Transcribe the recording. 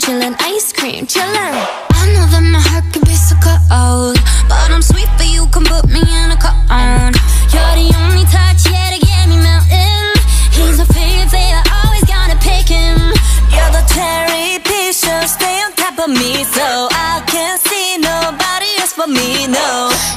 chillin', ice cream, chillin'. I know that my heart can be so cold, but I'm sweet, but you can put me in a cone. You're the only touch, yeah, to get me melting. He's my favorite, always gotta pick him. You're the cherry piece, so stay on top of me, so I can't see nobody else but me, no.